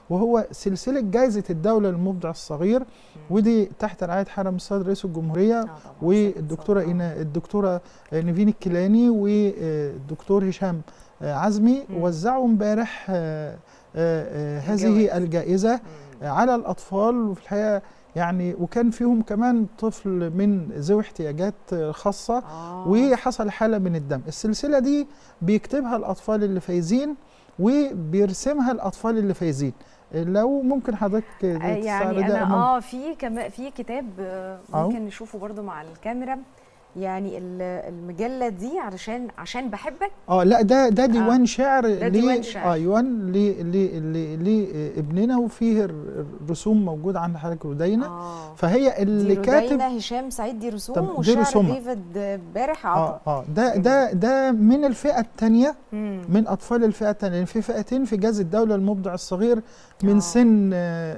وهو سلسله جائزه الدوله للمبدع الصغير، ودي تحت رعايه حرم السيد رئيس الجمهوريه والدكتوره نيفين الكيلاني والدكتور هشام عزمي. وزعوا امبارح هذه الجائزه على الاطفال، وفي الحقيقه يعني وكان فيهم كمان طفل من ذوي احتياجات خاصه وحصل حاله من الدم. السلسله دي بيكتبها الاطفال اللي فايزين وبيرسمها الاطفال اللي فايزين. لو ممكن حضرتك يعني انا في كمان في كتاب ممكن نشوفه برضو مع الكاميرا، يعني المجله دي عشان بحبك. لا ده ديوان شعر، ده ديوان شعر ديوان لابننا، وفيه الرسوم موجود عند حضرتك رودينا. فهي اللي كاتب رودينا هشام سعيد، دي رسوم وشعر ديفيد بارح عطا. ده من الفئه الثانيه، من اطفال الفئه الثانيه، يعني في فئتين في جائزه الدوله للمبدع الصغير من سن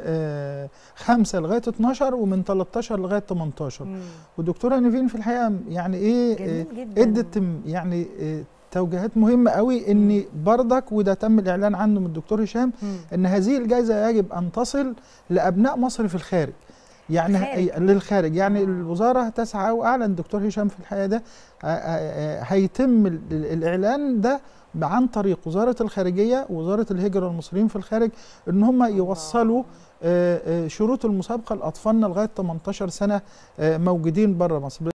5 لغايه 12 ومن 13 لغايه 18. والدكتوره نيفين في الحقيقه يعني ايه ادت يعني توجيهات مهمه قوي، ان بردك وده تم الاعلان عنه من الدكتور هشام ان هذه الجائزه يجب ان تصل لابناء مصر في الخارج، يعني للخارج. يعني الوزاره تسعى، واعلن الدكتور هشام في الحقيقه ده هيتم الاعلان ده عن طريق وزاره الخارجيه ووزاره الهجره والمصريين في الخارج، ان هم يوصلوا شروط المسابقه لاطفالنا لغايه 18 سنه موجودين بره مصر.